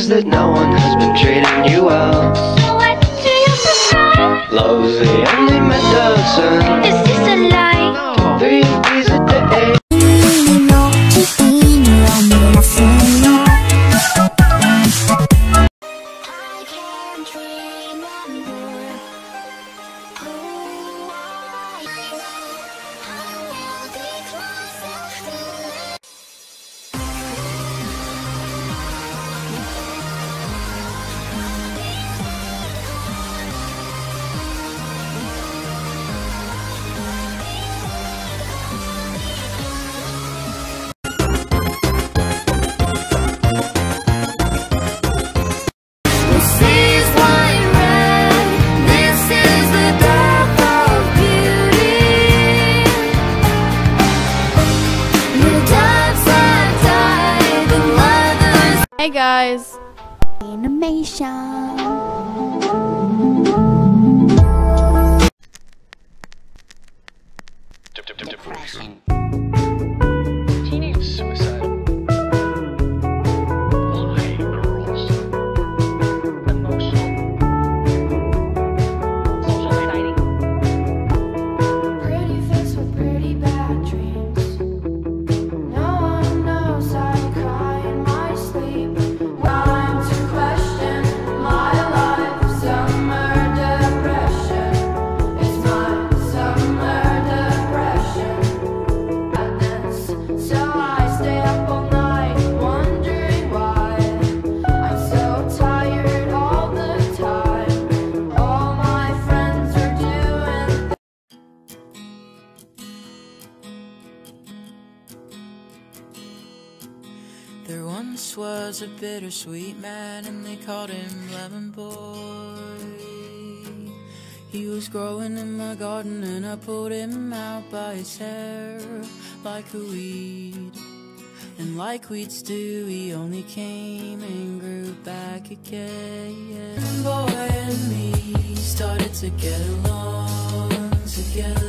says that no one has been treating you well. What do you prefer? Love's the only medicine. Is this a lie? No. 3 days a day. Hey guys! Animation. Depression. Teenage suicide. Why, girls? Emotional. Social anxiety. Pretty face with pretty bad dreams. No one knows I cry in my sleep. Time to question my life. Summer depression. It's my summer depression. So I stay up all night wondering why. I'm so tired all the time. All my friends are doing. There once was a bittersweet man, and they called him Lemon Boy. He was growing in my garden, and I pulled him out by his hair like a weed. And like weeds do, he only came and grew back again. Boy and me started to get along together.